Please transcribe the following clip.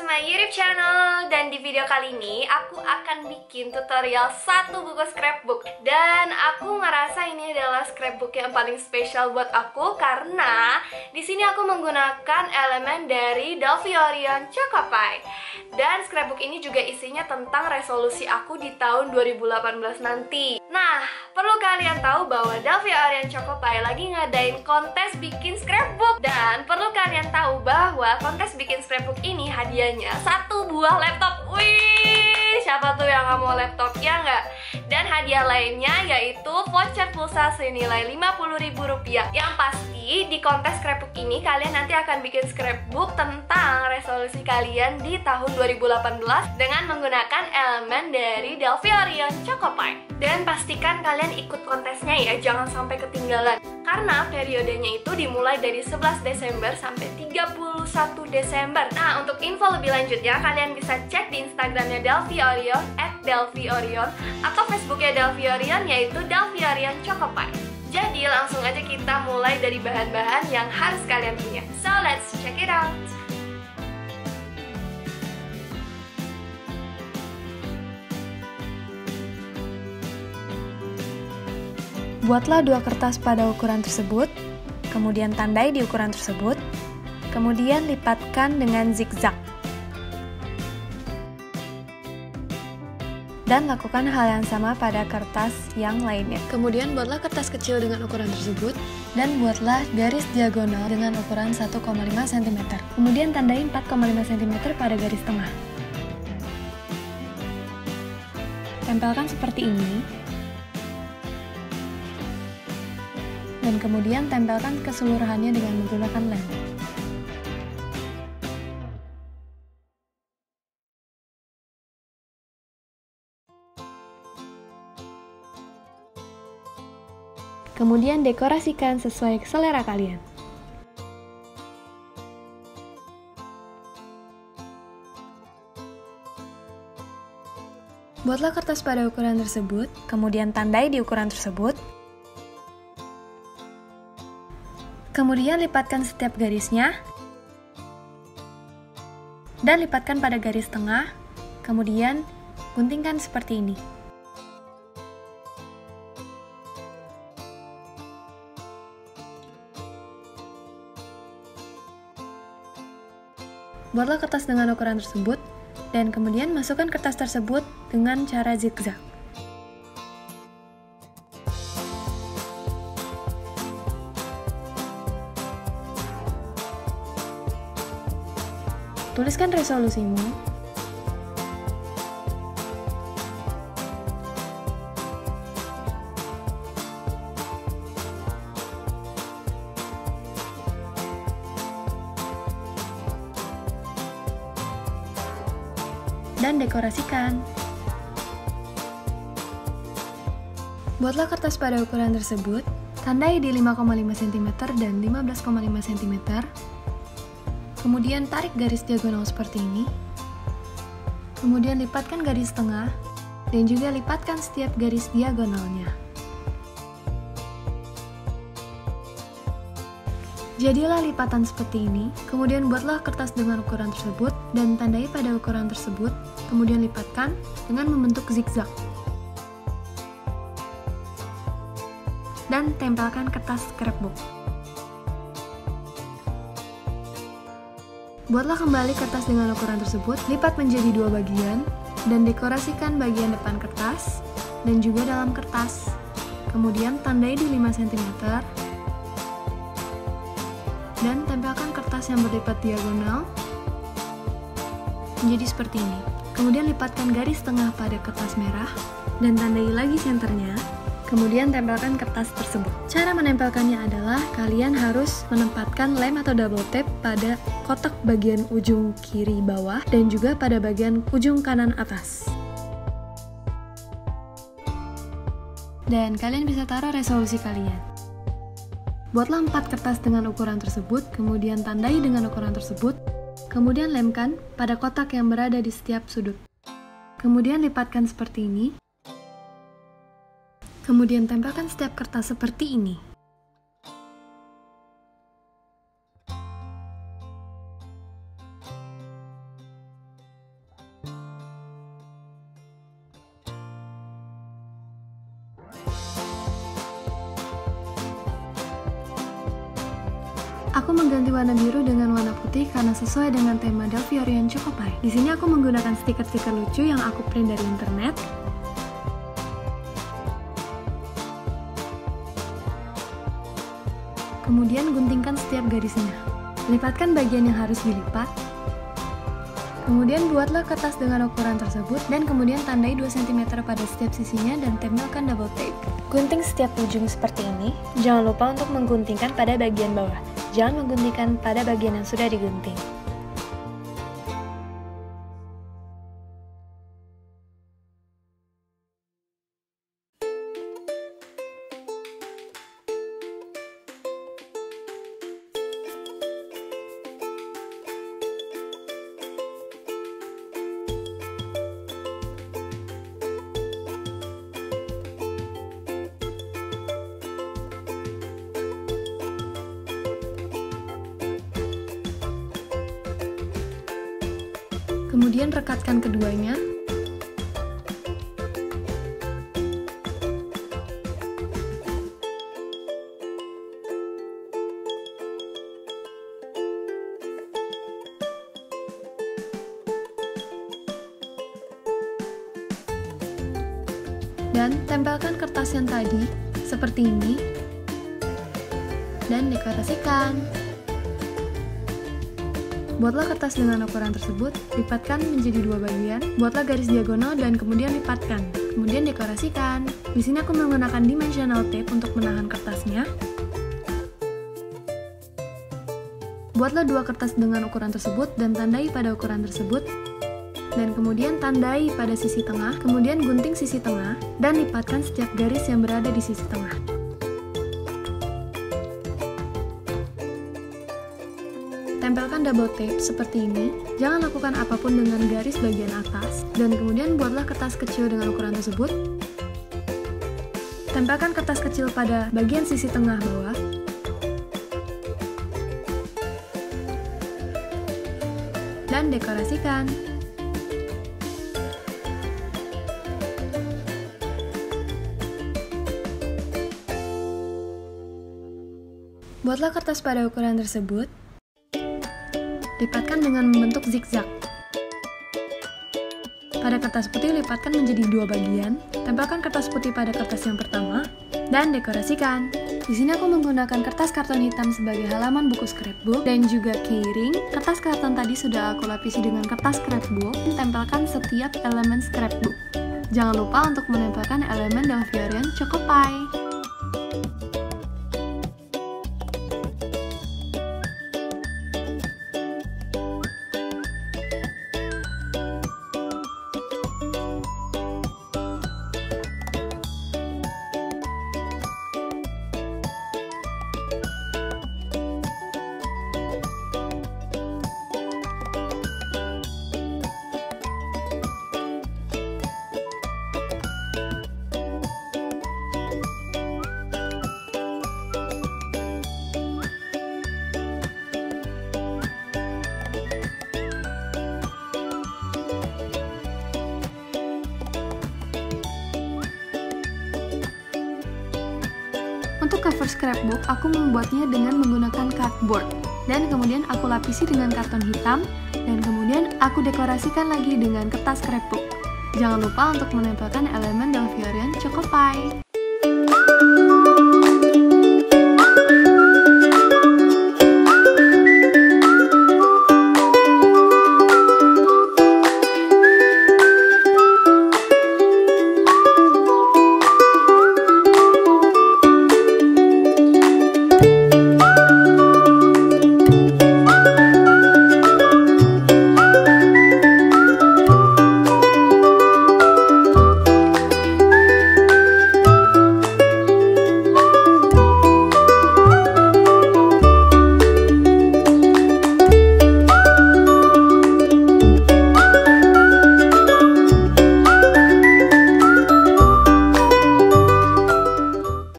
my YouTube channel. Dan di video kali ini aku akan bikin tutorial satu buku scrapbook. Dan aku ngerasa ini adalah scrapbook yang paling spesial buat aku karena di sini aku menggunakan elemen dari Delphi Orion Choco Pie. Dan scrapbook ini juga isinya tentang resolusi aku di tahun 2018 nanti. Nah, perlu kalian tahu bahwa Delphi Orion Choco Pie lagi ngadain kontes bikin scrapbook. Dan perlu kalian tahu bahwa kontes bikin scrapbook ini hadiahnya satu buah laptop. Wih, siapa tuh yang nggak mau laptop, ya nggak? Dan hadiah lainnya yaitu voucher pulsa senilai Rp50.000. Yang pasti di kontes scrapbook ini kalian nanti akan bikin scrapbook tentang resolusi kalian di tahun 2018 dengan menggunakan elemen dari Delphi Orion Choco Pie. Dan pastikan kalian ikut kontesnya ya, jangan sampai ketinggalan. Karena periodenya itu dimulai dari 11 Desember sampai 31 Desember. Nah, untuk info lebih lanjutnya kalian bisa cek di Instagramnya Delphi Orion @DelphiOrion atau Facebooknya Delphi Orion yaitu Delphi Orion Choco Pie. Jadi langsung aja kita mulai dari bahan-bahan yang harus kalian punya. So let's check it out. Buatlah dua kertas pada ukuran tersebut, kemudian tandai di ukuran tersebut, kemudian lipatkan dengan zigzag. Dan lakukan hal yang sama pada kertas yang lainnya. Kemudian buatlah kertas kecil dengan ukuran tersebut, dan buatlah garis diagonal dengan ukuran 1,5 cm. Kemudian tandai 4,5 cm pada garis tengah. Tempelkan seperti ini. Dan kemudian tempelkan keseluruhannya dengan menggunakan lem. Kemudian dekorasikan sesuai selera kalian. Buatlah kertas pada ukuran tersebut, kemudian tandai di ukuran tersebut. Kemudian lipatkan setiap garisnya, dan lipatkan pada garis tengah, kemudian guntingkan seperti ini. Buatlah kertas dengan ukuran tersebut, dan kemudian masukkan kertas tersebut dengan cara zigzag. Tuliskan resolusimu, dan dekorasikan. Buatlah kertas pada ukuran tersebut, tandai di 5,5 cm dan 15,5 cm. Kemudian tarik garis diagonal seperti ini. Kemudian lipatkan garis tengah dan juga lipatkan setiap garis diagonalnya. Jadilah lipatan seperti ini. Kemudian buatlah kertas dengan ukuran tersebut dan tandai pada ukuran tersebut. Kemudian lipatkan dengan membentuk zigzag. Dan tempelkan kertas scrapbook. Buatlah kembali kertas dengan ukuran tersebut, lipat menjadi dua bagian, dan dekorasikan bagian depan kertas, dan juga dalam kertas. Kemudian tandai di 5 cm, dan tempelkan kertas yang berlipat diagonal, menjadi seperti ini. Kemudian lipatkan garis tengah pada kertas merah, dan tandai lagi senternya. Kemudian tempelkan kertas tersebut. Cara menempelkannya adalah kalian harus menempatkan lem atau double tape pada kotak bagian ujung kiri bawah dan juga pada bagian ujung kanan atas. Dan kalian bisa taruh resolusi kalian. Buatlah 4 kertas dengan ukuran tersebut, kemudian tandai dengan ukuran tersebut, kemudian lemkan pada kotak yang berada di setiap sudut. Kemudian lipatkan seperti ini. Kemudian tempelkan setiap kertas seperti ini. Aku mengganti warna biru dengan warna putih karena sesuai dengan tema Delviorian Choco Pie. Di sini aku menggunakan stiker-stiker lucu yang aku print dari internet. Kemudian guntingkan setiap garisnya. Lipatkan bagian yang harus dilipat. Kemudian buatlah kertas dengan ukuran tersebut dan kemudian tandai 2 cm pada setiap sisinya dan tempelkan double tape. Gunting setiap ujung seperti ini. Jangan lupa untuk mengguntingkan pada bagian bawah. Jangan mengguntingkan pada bagian yang sudah digunting. Kemudian rekatkan keduanya. Dan tempelkan kertas yang tadi seperti ini dan dekorasikan. Buatlah kertas dengan ukuran tersebut, lipatkan menjadi 2 bagian, buatlah garis diagonal dan kemudian lipatkan. Kemudian dekorasikan. Di sini aku menggunakan dimensional tape untuk menahan kertasnya. Buatlah 2 kertas dengan ukuran tersebut dan tandai pada ukuran tersebut. Dan kemudian tandai pada sisi tengah, kemudian gunting sisi tengah dan lipatkan setiap garis yang berada di sisi tengah. Tempelkan double tape seperti ini. Jangan lakukan apapun dengan garis bagian atas. Dan kemudian buatlah kertas kecil dengan ukuran tersebut. Tempelkan kertas kecil pada bagian sisi tengah bawah. Dan dekorasikan. Buatlah kertas pada ukuran tersebut. Lipatkan dengan membentuk zigzag. Pada kertas putih, lipatkan menjadi 2 bagian. Tempelkan kertas putih pada kertas yang pertama, dan dekorasikan. Di sini aku menggunakan kertas karton hitam sebagai halaman buku scrapbook dan juga keyring. Kertas karton tadi sudah aku lapisi dengan kertas scrapbook. Tempelkan setiap elemen scrapbook. Jangan lupa untuk menempelkan elemen Delviorian Choco Pie. Untuk cover scrapbook, aku membuatnya dengan menggunakan cardboard. Dan kemudian aku lapisi dengan karton hitam, dan kemudian aku dekorasikan lagi dengan kertas scrapbook. Jangan lupa untuk menempelkan elemen Delviorian Choco Pie.